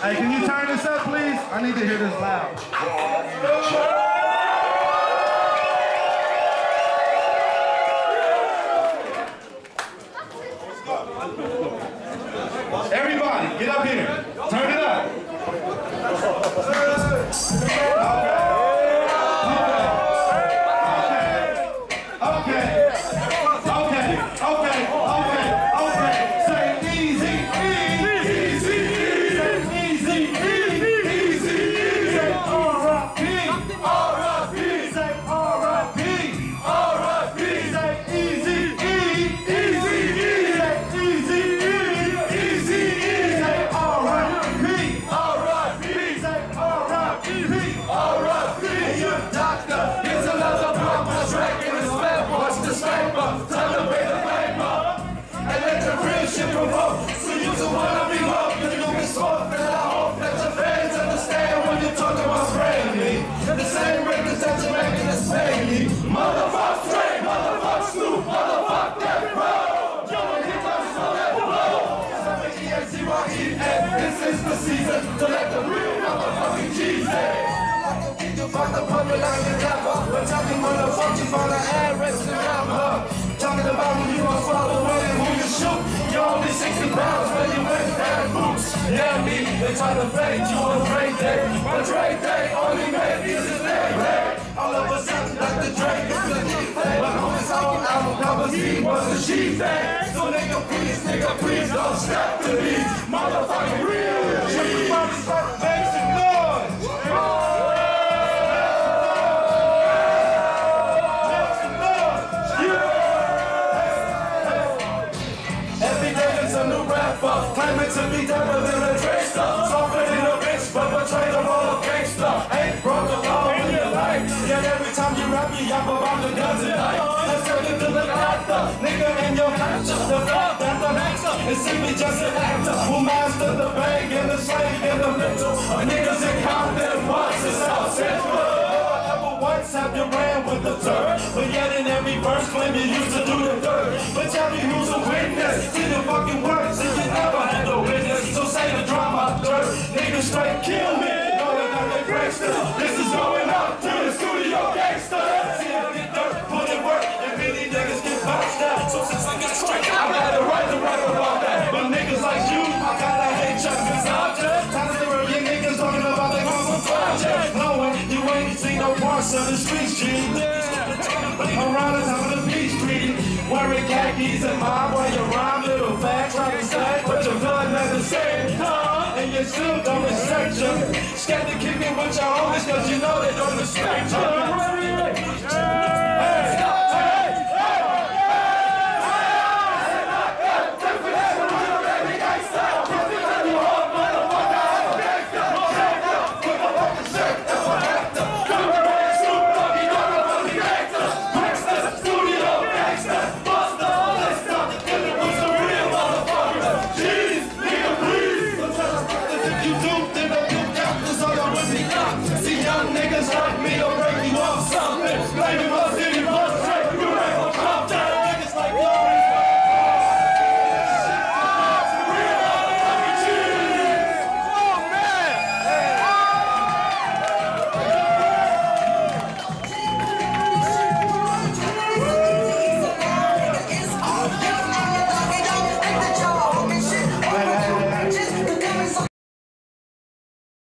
Hey, can you turn this up, please? I need to hear this loud. Everybody, get up here. Turn it up. This is the season to let the real motherfucking G's in. You fuck the puppet like a rapper, but talking motherfuckers you find the address around her. Talking about who you gon' follow and who you shoot. You're only 60 pounds when you wear that boots. Yeah, me, they try to fade you on Dre Day, but Dre Day only made music day. All of a sudden, Dr. Dre is the G-Thing. But on his own album covers, he was the G-Thing. So nigga, please don't step to these motherfucking real G's. Everybody start making noise. Every day is a new rapper, claiming to be tougher than a Dre-ster. Softer than a bitch, but betrayed a role of gangster. Ain't broke the law in your life. Yet every time you rap, you yap about the guns and life. Let's turn it to look after, nigga in your capture. The fact that the actor is simply just an actor who mastered the bang and the slang and the mental. Niggas in Compton once is South Central. Once have you ran with the dirt, but yet in every verse claim you used to do the dirt. But tell me who's a witness to the fucking words if you never had no witness. So say the drama dirt, niggas straight kill me. Know that they gangster. This is going up to the studio gangster. See I get dirt, put in work, and many niggas get bounced out. So since I got straight, I got the right to rap about that. But niggas like you, I gotta hate you cause I'm just tired of your niggas talking about they come from project. Knowing you ain't seen no parts of the streets, G. Around the top of the beach street, wearing khakis and mob while you rhyme little facts, trying to say, but your blood never said, and you still don't respect you. Scared to kick it with your homies cause you know they don't respect you.